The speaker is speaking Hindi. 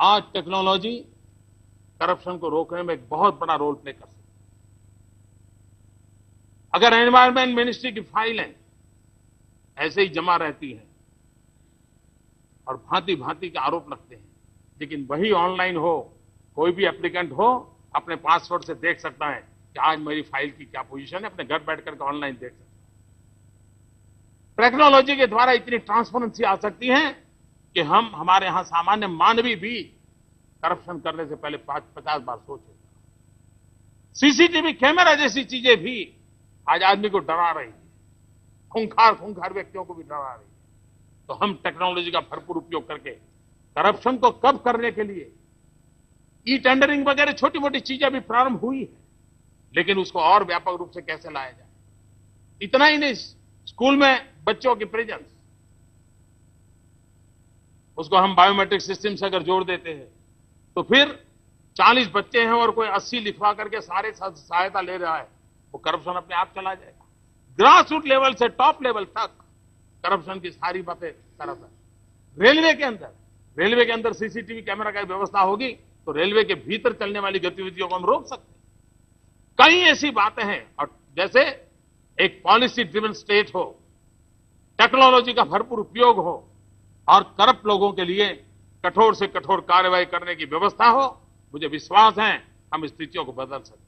आज टेक्नोलॉजी करप्शन को रोकने में एक बहुत बड़ा रोल प्ले कर सकती है। अगर एनवायरमेंट मिनिस्ट्री की फाइलें ऐसे ही जमा रहती हैं और भांति भांति के आरोप लगते हैं, लेकिन वही ऑनलाइन हो, कोई भी एप्लीकेंट हो अपने पासवर्ड से देख सकता है कि आज मेरी फाइल की क्या पोजीशन है, अपने घर बैठ करके ऑनलाइन देख सकता है। टेक्नोलॉजी के द्वारा इतनी ट्रांसपेरेंसी आ सकती है कि हमारे यहां सामान्य मानवी भी करप्शन करने से पहले 50 बार सोचेगा। सीसीटीवी कैमरा जैसी चीजें भी आज आदमी को डरा रही है, खूंखार व्यक्तियों को भी डरा रही है। तो हम टेक्नोलॉजी का भरपूर उपयोग करके करप्शन को कम करने के लिए ई टेंडरिंग वगैरह छोटी मोटी चीजें भी प्रारंभ हुई है, लेकिन उसको और व्यापक रूप से कैसे लाया जाए। इतना ही नहीं, स्कूल में बच्चों की प्रेजेंस, उसको हम बायोमेट्रिक सिस्टम से अगर जोड़ देते हैं तो फिर 40 बच्चे हैं और कोई 80 लिखवा करके सारे सहायता ले रहा है, वो करप्शन अपने आप चला जाएगा। ग्रास रूट लेवल से टॉप लेवल तक करप्शन की सारी बातें तरफ है। रेलवे के अंदर सीसीटीवी कैमरा की व्यवस्था होगी तो रेलवे के भीतर चलने वाली गतिविधियों को हम रोक सकते हैं। कई ऐसी बातें हैं, और जैसे एक पॉलिसी ड्रिवन स्टेट हो, टेक्नोलॉजी का भरपूर उपयोग हो और करप्ट लोगों के लिए कठोर से कठोर कार्रवाई करने की व्यवस्था हो, मुझे विश्वास है हम स्थितियों को बदल सकते हैं।